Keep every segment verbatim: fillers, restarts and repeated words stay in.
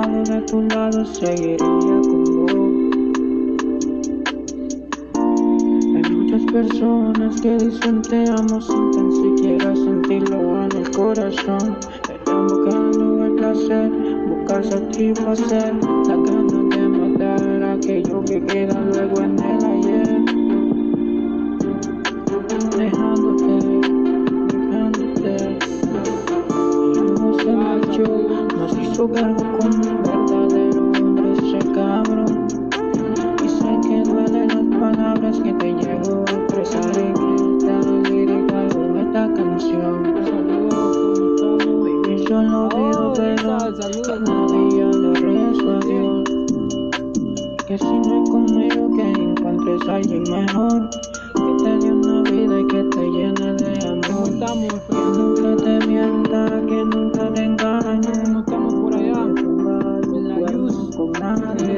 lado, de tu lado seguiría con vos. Hay muchas personas que dicen te amo sin tan siquiera sentirlo en el corazón. Están buscando el placer, buscar satisfacer la ganas de matar aquello que queda luego en el ayer. Dejándote, dejándote. Y luego se marchó, nos hizo cargo como un verdadero hombre ese cabrón. Y sé que duelen las palabras que te llevo a expresar en esta lírica con esta canción. Baby, yo lo pido perdón, cada día le rezo a Dios que si no es conmigo que encuentres a alguien mejor, que te dé una vida y que te llene de amor. Que nunca te mienta, que nunca te engañe. No estamos por allá, en la luz. Con nadie,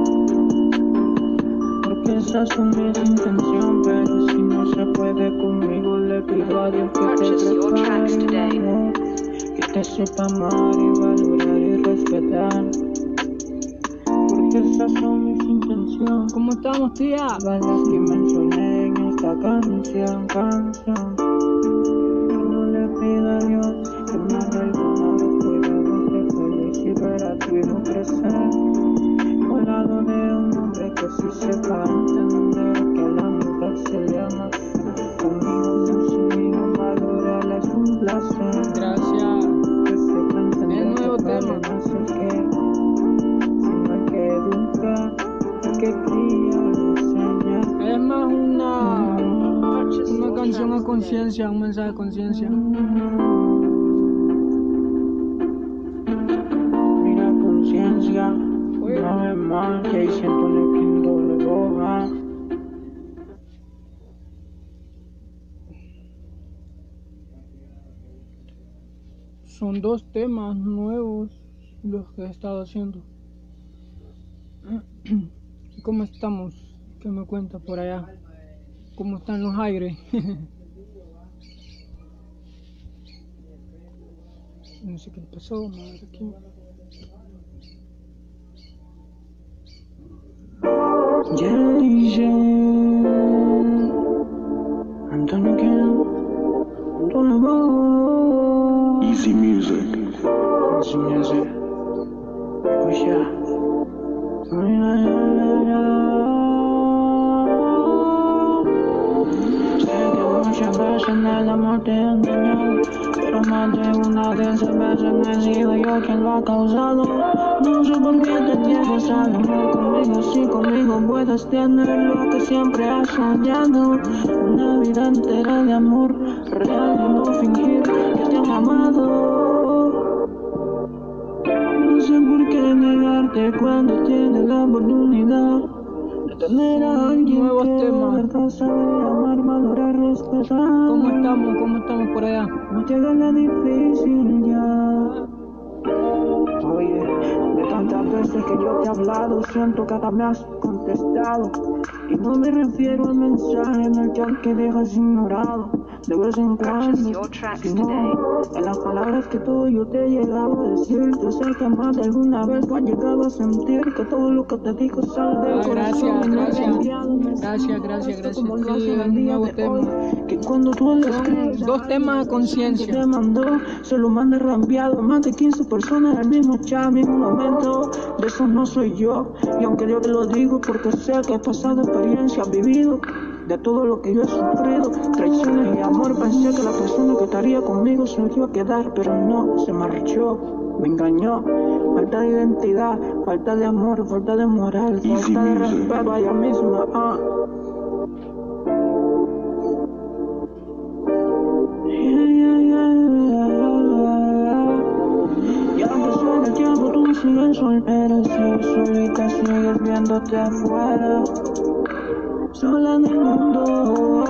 porque esas son mis intenciones. Pero si no se puede conmigo, le pido a Dios que te prepare un amor, que te sepa amar y valorar y respetar. Porque esas son mis intenciones. ¿Cómo estamos, tía? Todas las que mencioné en esta canción, canción. Yo no le pido a Dios que me haga alguna vez pueda verte feliz y ver a tu hijo crecer al lado de un hombre que sí sepa entender que a la mujer se le ama. Conmigo no se niega, valorar es un placer. Gracias. Que sepa entender El nuevo que tema. no sé qué, sino el que educa, el que cría, lo enseña. Es más una, una canción a conciencia, un mensaje de conciencia. Mira conciencia, una vez más, que hay ciento en el quinto de boja. Son dos temas nuevos los que he estado haciendo. ¿Y cómo estamos? ¿Qué me cuenta por allá? ¿Cómo están los aires? No sé qué le pasó, vamos a ver aquí. Yeah, yeah. Antonio Ken, Antonio Bo. Easy music. Easy music. Escucha. Ay, ay, ay, ay. Sé que muchas veces en el amor te he engañado, pero más de una de esas veces no he sido yo quien lo ha causado. No sé por qué te niegas al amor conmigo, si conmigo puedes tener lo que siempre has soñado. Una vida entera de amor real y no fingir que te han amado. No sé por qué negarte cuando tienes la oportunidad de tener a alguien Nuevos que temas. de verdad sabe amar, valorar, respetar. ¿Cómo estamos? ¿Cómo estamos por allá? No te hagas la difícil ya. Oye, de tantas veces que yo te he hablado, siento que hasta me has contestado. Y no me refiero al mensaje en el chat que dejas ignorado de vez en cuando, sino en las palabras que todo yo te he llegado a decir. Yo sé que más de alguna vez tú has llegado a sentir que todo lo que te digo sale del Ah, corazón. gracias, Y no he gracias. cambiado, me Gracias, gracias, siento como gracias. lo Sí, hacen el un día nuevo de tema. hoy, que cuando tú le escribes a Dos temas a alguien, conciencia. que te mandó, se lo manda reenviado más de quince personas al mismo chat, mismo momento. De eso no soy yo, y aunque yo te lo digo porque sé que he pasado experiencias, vivido de todo lo que yo he sufrido, traiciones y amor. Pensé que la persona que estaría conmigo se me iba a quedar, pero no, se marchó, me engañó. Falta de identidad, falta de amor, falta de moral, falta de respeto a ella misma. ah. Yeah, yeah, yeah, yeah. Ya pasó el tiempo, tú sigues soltera, sigues solita, sigues viéndote afuera, sola en el mundo,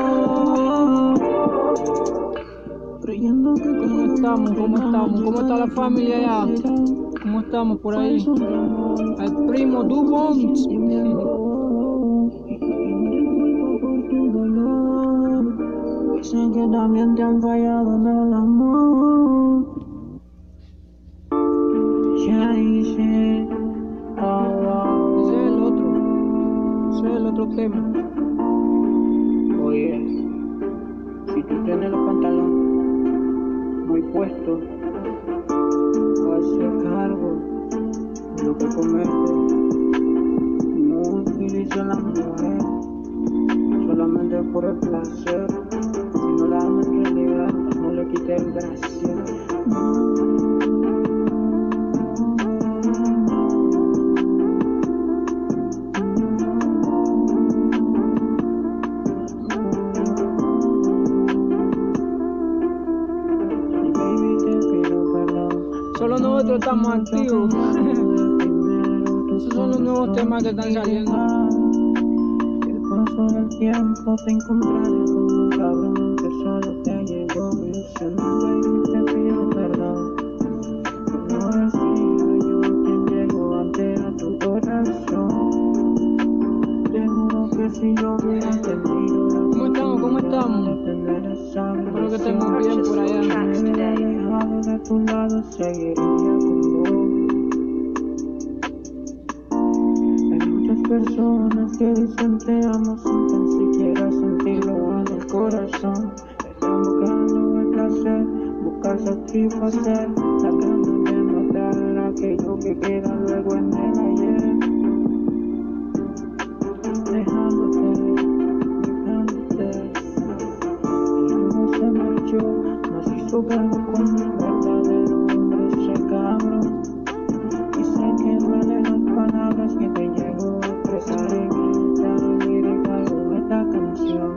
creyendo que ¿Cómo estamos? ¿Cómo estamos? ¿Cómo está la familia allá? ¿Cómo estamos por ahí? Al primo Dubons. Sé que también te han fallado en el amor. Ya hice otro tema. Oye, si tú tienes los pantalones muy puestos, hazte cargo de lo que cometes. No utilices a la mujer solamente por el placer. Si no la amas en realidad, no le quites el brasier. Solo nosotros estamos activos. Esos son los nuevos temas que están saliendo. El paso del tiempo te encontraré con un cabrón que solo te llegó ilusionando y te pido perdón. No he sido yo quien llegó ante a tu corazón. Te juro que si yo hubiera entendido. ¿Cómo estamos? ¿Cómo estamos? Espero que estemos bien por allá. De tu lado seguiría con vos. Hay muchas personas que dicen te amo sin tan siquiera sentirlo en el corazón. Están buscando el placer, buscar satisfacer, tratando de matar aquello que queda luego en el ayer. Dejándote, dejándote. Y luego se marchó, nos hizo cargo con mi verdadero hombre, ese cabrón. Y sé que duelen las palabras que te llevo a expresar en esta lírica con esta canción.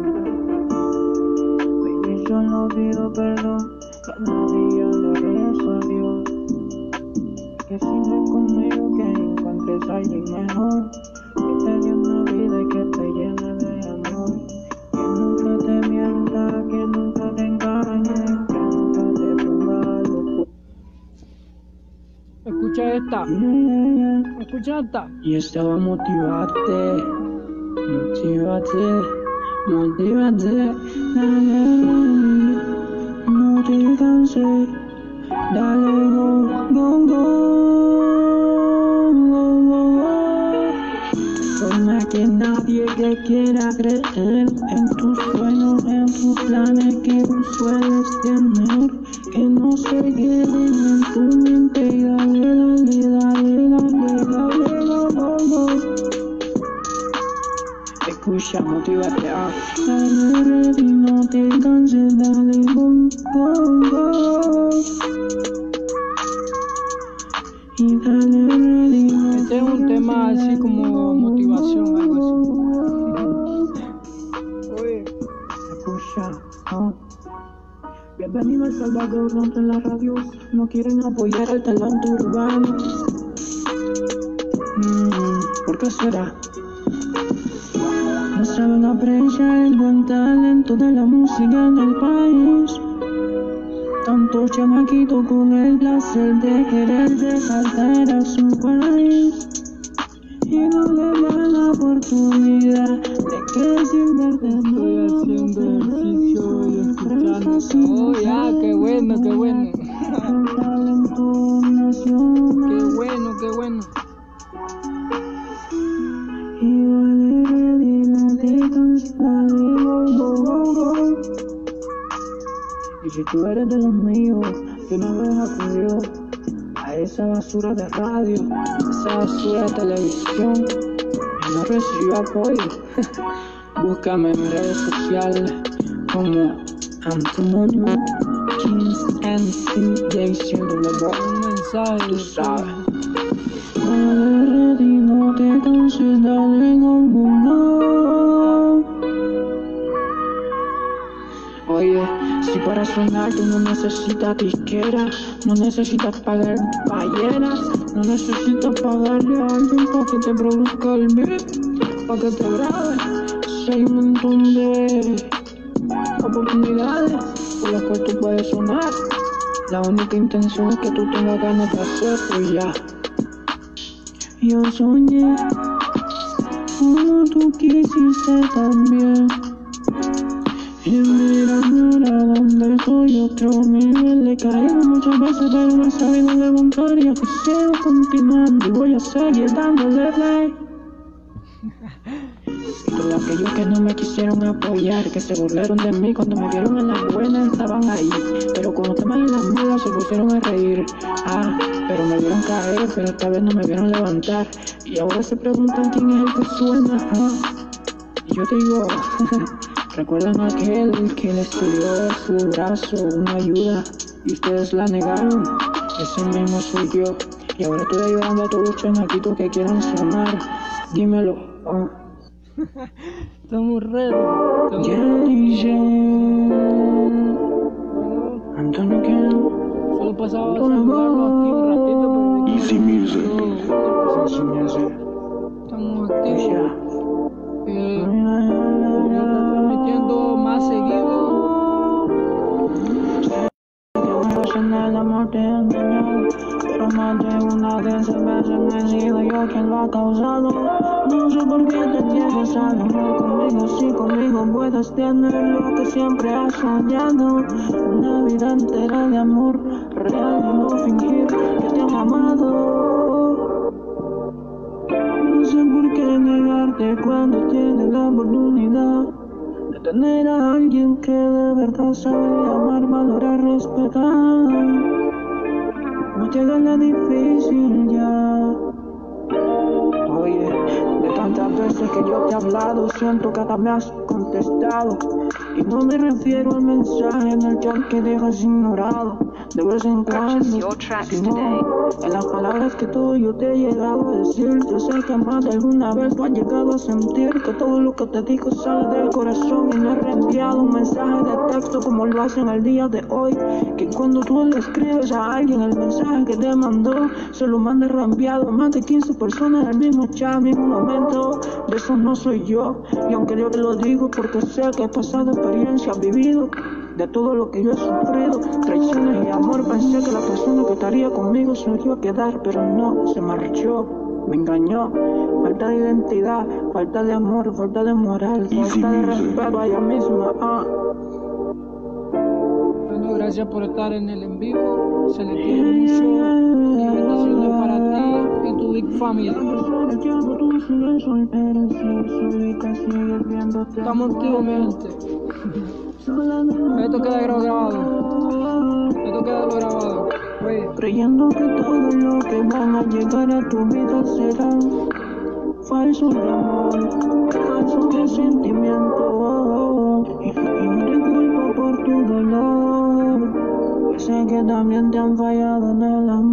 Baby, solo pido perdón, cada día le rezo a Dios. Que si no es conmigo, que encuentres a alguien mejor, que te dé una vida y que te llene de amor. Que nunca te mienta, que nunca te engañe, que nunca te ponga loco. Escucha esta. Escucha esta. Y esta va a motivarte, motivarte, motivarte. No te canses, dale go, go, go, go, go, go. Forma que nadie que quiera creer en tus sueños, en tus planes que tú sueles tener, que no se queden en tu mente y dale, dale, dale, dale, dale, go, go, go. Escucha, motívate a dale ready, no te canses, dale go, go, go. Y dale ready, no Este es un tema así como motivación, algo así. Oye, escucha, ¿no? Bienvenido al Salvador, rompe la radio. No quieren apoyar el talento urbano. Mm, ¿Por qué será? No saben apreciar el buen talento de la música en el país. Tantos chamaquitos con el placer de querer resaltar a su país. Y no le dan la oportunidad de que sin verdad estoy haciendo ejercicio y escuchando. Oh, ya, qué bueno, qué bueno. Qué bueno, qué bueno. Y dale, ready, dale, dale, go, go, go, go. Y si tú eres de los míos, que una vez acudió a esa basura de radio, esa basura de televisión, y no recibió apoyo, búscame en redes sociales como Antonio Kings and C J siendo la voz. Un mensaje. Tú sabes. Dale ready, no te canses, dale go, go, go. Oye, si para sonar tú no necesitas disquera, no necesitas pagar ballenas, no necesitas pagarle a alguien para que te produzca el beat, para que te grabe. Si hay un montón de oportunidades por las cuales tú puedes sonar, la única intención es que tú tengas ganas de hacerlo y ya. Yo soñé como tú quisiste también. Y mira ahora donde estoy, otro nivel de caído muchas veces, pero no he sabido levantar. Y aquí sigo continuando y voy a seguir dándole play. Y todos aquellos que no me quisieron apoyar, que se burlaron de mí cuando me vieron en la buena, estaban ahí. Pero cuando estaban en las malas se pusieron a reír. Ah, pero me vieron caer, pero esta vez no me vieron levantar. Y ahora se preguntan quién es el que suena. Ah, y yo digo, ¿recuerdan aquel que les pidió su brazo, una ayuda, y ustedes la negaron? Ese mismo soy yo. Y ahora estoy ayudando a todos los chamaquitos que quieran sonar. Dímelo. Oh. Estamos ready. Yeah, yeah. Antonio Ken. Solo pasaba a saludarlo aquí un ratito, pero me Easy music. Easy music. Estamos activos. Yeah. Eh, voy a estar transmitiendo más seguido. El amor te engañó, pero más de una vez he sido yo quien lo ha causado. No sé por qué te niegas al amor conmigo, si conmigo puedes tener lo que siempre has soñado. Una vida entera de amor real y no fingir que te han amado. No sé por qué negarte cuando tienes la oportunidad de tener a alguien que de verdad sabe amar, valorar, respetar. No te hagas la difícil ya. Oye, de tantas veces que yo te he hablado, siento que hasta me has contestado. Y no me refiero al mensaje en el chat que dejas ignorado de vez en cuando, sino en las palabras que tú yo te he llegado a decir. Yo sé que más de alguna vez tú has llegado a sentir que todo lo que te digo sale del corazón y no he reenviado un mensaje de texto como lo hacen el día de hoy. Que cuando tú le escribes a alguien el mensaje que te mandó, se lo manda reenviado más de quince personas en el mismo chat, mismo momento. De eso no soy yo, y aunque yo te lo digo porque sé que he pasado experiencias, vivido de todo lo que yo he sufrido, traiciones y amor. Pensé que la persona que estaría conmigo se me iba a quedar, pero no, se marchó, me engañó. Falta de identidad, falta de amor, falta de moral, falta de respeto a ella misma. Ah. Bueno, gracias por estar en el en vivo. Se le quiere mucho. Y bendiciones para ti y tu big family. Estamos activos, mi gente. Esto queda grabado. Esto queda grabado. Oye. Creyendo que todo lo que van a llegar a tu vida será falso de amor, falso de sentimiento. Y, y no te culpo por tu dolor, pues sé que también te han fallado en el amor.